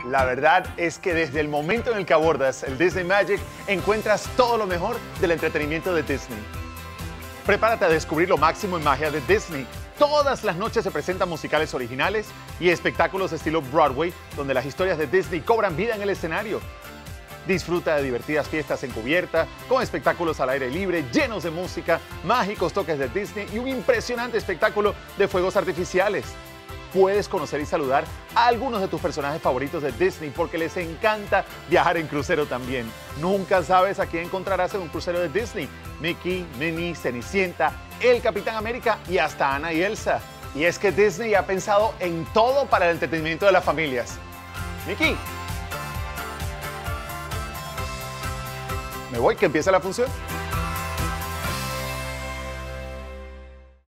La verdad es que desde el momento en el que abordas el Disney Magic, encuentras todo lo mejor del entretenimiento de Disney. Prepárate a descubrir lo máximo en magia de Disney. Todas las noches se presentan musicales originales y espectáculos estilo Broadway, donde las historias de Disney cobran vida en el escenario. Disfruta de divertidas fiestas en cubierta, con espectáculos al aire libre, llenos de música, mágicos toques de Disney y un impresionante espectáculo de fuegos artificiales. Puedes conocer y saludar a algunos de tus personajes favoritos de Disney porque les encanta viajar en crucero también. Nunca sabes a quién encontrarás en un crucero de Disney. Mickey, Minnie, Cenicienta, el Capitán América y hasta Anna y Elsa. Y es que Disney ha pensado en todo para el entretenimiento de las familias. Mickey. Me voy, que empieza la función.